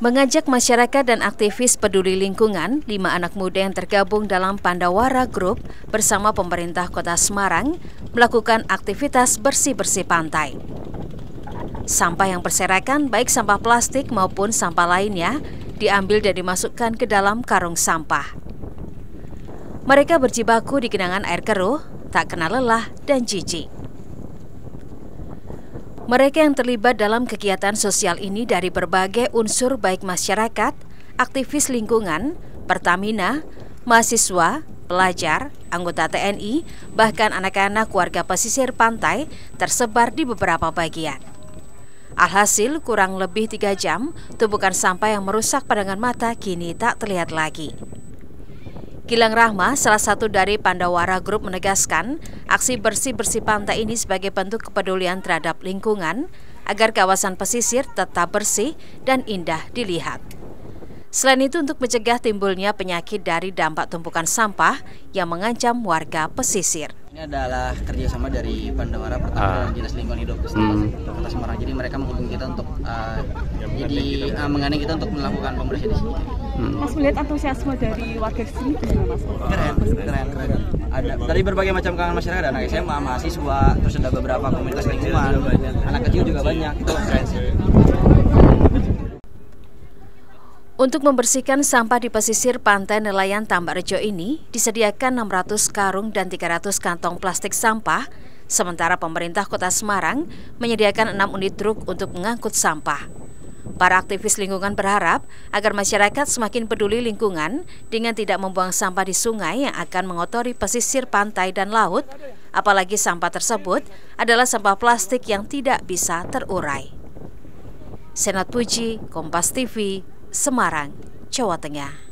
Mengajak masyarakat dan aktivis peduli lingkungan, 5 anak muda yang tergabung dalam Pandawara Group bersama pemerintah Kota Semarang melakukan aktivitas bersih-bersih pantai. Sampah yang berserakan, baik sampah plastik maupun sampah lainnya, diambil dan dimasukkan ke dalam karung sampah. Mereka berjibaku di genangan air keruh, tak kenal lelah dan jijik. Mereka yang terlibat dalam kegiatan sosial ini dari berbagai unsur baik masyarakat, aktivis lingkungan, Pertamina, mahasiswa, pelajar, anggota TNI, bahkan anak-anak warga pesisir pantai tersebar di beberapa bagian. Alhasil kurang lebih 3 jam, tumpukan sampah yang merusak pandangan mata kini tak terlihat lagi. Gilang Rahma, salah satu dari Pandawara Group, menegaskan aksi bersih-bersih pantai ini sebagai bentuk kepedulian terhadap lingkungan agar kawasan pesisir tetap bersih dan indah dilihat. Selain itu, untuk mencegah timbulnya penyakit dari dampak tumpukan sampah yang mengancam warga pesisir. Ini adalah kerjasama dari Pandawara, Pertamina, dan Dinas Lingkungan Hidup Kota Semarang. Jadi mereka menghubungi kita untuk menggandeng kita untuk melakukan pembersihan di sini. Mas melihat antusiasme dari warga di sini gimana, Mas? Keren. Ada dari berbagai macam kalangan masyarakat, anak SMA, mahasiswa, terus ada beberapa komunitas lingkungan, anak kecil juga banyak. Itu keren sih. Untuk membersihkan sampah di pesisir pantai nelayan Tambak Rejo ini, disediakan 600 karung dan 300 kantong plastik sampah, sementara pemerintah Kota Semarang menyediakan 6 unit truk untuk mengangkut sampah. Para aktivis lingkungan berharap agar masyarakat semakin peduli lingkungan dengan tidak membuang sampah di sungai yang akan mengotori pesisir pantai dan laut, apalagi sampah tersebut adalah sampah plastik yang tidak bisa terurai. Senat Puji, Kompas TV, Semarang, Jawa Tengah.